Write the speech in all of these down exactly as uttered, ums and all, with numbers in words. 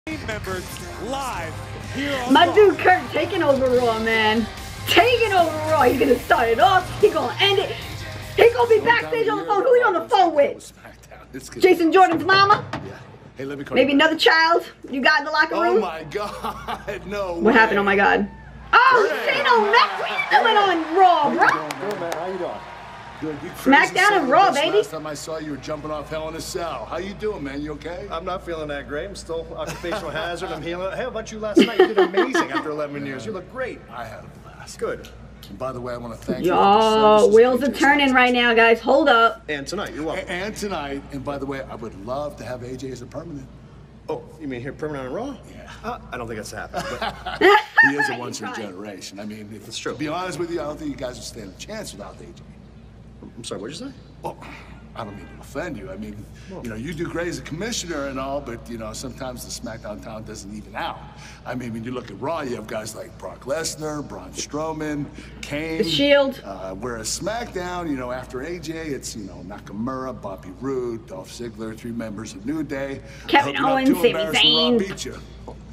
members live here on My Raw. dude Kurt taking over Raw, man. Taking over Raw. He's gonna start it off. He's gonna end it. He's gonna be backstage on the phone. Who he on the phone with? Jason Jordan's mama? Yeah. Hey, let me call Maybe you back. another child you got in the locker room? Oh my God, no. What happened? Oh my God. Oh, Shane O'Mac, what you doing on Raw, bro? Good, man. How you doing? Good. You crazy SmackDown son and of a Raw, bitch. baby. Last time I saw you, you were jumping off Hell in a Cell. How you doing, man? You okay? I'm not feeling that great. I'm still occupational hazard. I'm healing. Hey, how about you last night? You did amazing after eleven years. You look great. I had a blast. Good. And by the way, I want to thank you. Yo, wheels are turning right now, guys. Hold up. And tonight, you're welcome. And tonight, and by the way, I would love to have A J as a permanent. Oh, you mean here permanent on Raw? Yeah. Uh, I don't think that's happening. But He is a once in a generation. I mean, if It's true. To be honest with you, I don't think you guys would stand a chance without A J. I'm sorry, what'd you say? Well, I don't mean to offend you. I mean, you know, you do great as a commissioner and all, but, you know, sometimes the SmackDown talent doesn't even out. I mean, when you look at Raw, you have guys like Brock Lesnar, Braun Strowman, Kane. The Shield. Uh, whereas SmackDown, you know, after A J, it's, you know, Nakamura, Bobby Roode, Dolph Ziggler, three members of New Day. Kevin I hope you're not Owens, too Sami embarrassed when Raw Zayn. beat you.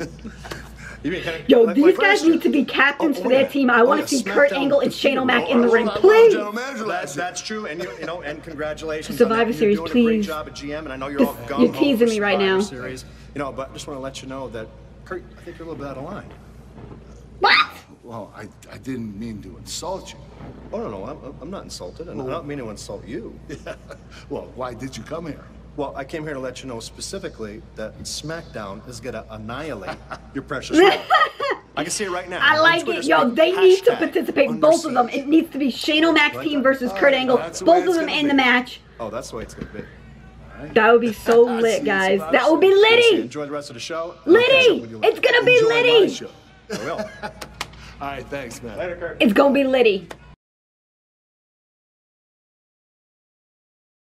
You mean, can I, Yo, like- these like guys last year? need to be captains Oh, for oh, their yeah. team. I Oh, want yeah, to see Kurt SmackDown Angle and Shane defeated O'Mac Raw. in the Oh, ring, I love please. General Manager last That's, year. that's true, and you, you know, and congratulations. Survivor on that. Series, You're doing a great please. job at G M, and I know you're This- all you're gung ho teasing for me right Survivor now. Series. You know, but I just want to let you know that Kurt, I think you're a little bit out of line. What? Well, I, I didn't mean to insult you. Oh no, no, I'm, I'm not insulted, and I don't mean to insult you. Well, why did you come here? Well, I came here to let you know specifically that SmackDown is gonna annihilate your precious Raw. I can see it right now. I On like Twitter it. Yo, speak, they need to hashtag participate, under both of them. siege. It needs to be Shane O'Mac's Like team that? versus Kurt Angle. that's the way Both of it's them gonna in the be. match. Oh, that's the way it's gonna be. That would be so See, lit, it's guys. about That would be to- litty. Enjoy the rest of the show. and I'll catch up Litty. with you later. It's gonna be Enjoy my litty. show. I will. All right, thanks, man. Later, Kurt. It's gonna be litty.